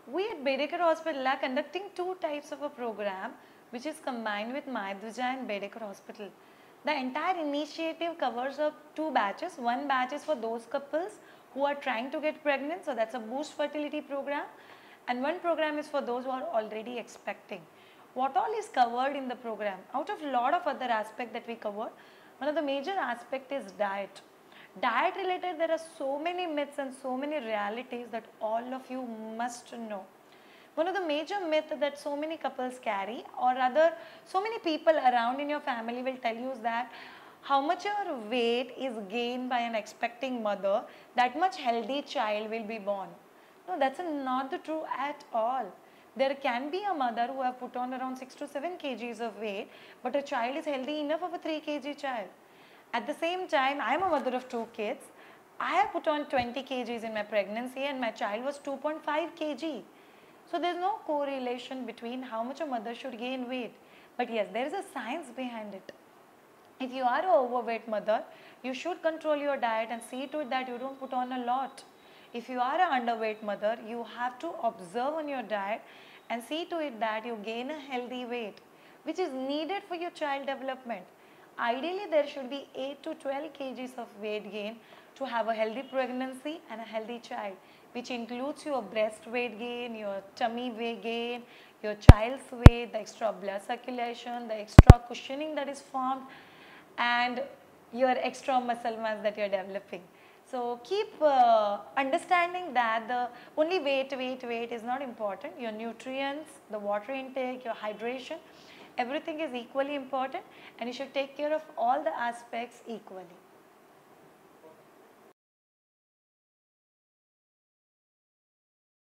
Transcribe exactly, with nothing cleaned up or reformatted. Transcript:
We at Bedekar Hospital are conducting two types of a program which is combined with Maidhuja and Bedekar Hospital. The entire initiative covers up two batches. One batch is for those couples who are trying to get pregnant, so that's a boost fertility program, and one program is for those who are already expecting. What all is covered in the program? Out of a lot of other aspects that we cover, one of the major aspect is diet. Diet related, there are so many myths and so many realities that all of you must know. One of the major myths that so many couples carry, or rather so many people around in your family will tell you is that how much your weight is gained by an expecting mother, that much healthy child will be born. No, that's not the true at all. There can be a mother who have put on around six to seven kgs of weight, but a child is healthy enough of a three kilogram child. At the same time, I am a mother of two kids. I have put on twenty kgs in my pregnancy and my child was two point five kilograms. So there is no correlation between how much a mother should gain weight. But yes, there is a science behind it. If you are an overweight mother, you should control your diet and see to it that you don't put on a lot. If you are an underweight mother, you have to observe on your diet and see to it that you gain a healthy weight, which is needed for your child development. Ideally, there should be eight to twelve kgs of weight gain to have a healthy pregnancy and a healthy child, which includes your breast weight gain, your tummy weight gain, your child's weight, the extra blood circulation, the extra cushioning that is formed, and your extra muscle mass that you are developing. So keep uh, understanding that the only weight, weight, weight is not important. Your nutrients, the water intake, your hydration, everything is equally important, and you should take care of all the aspects equally.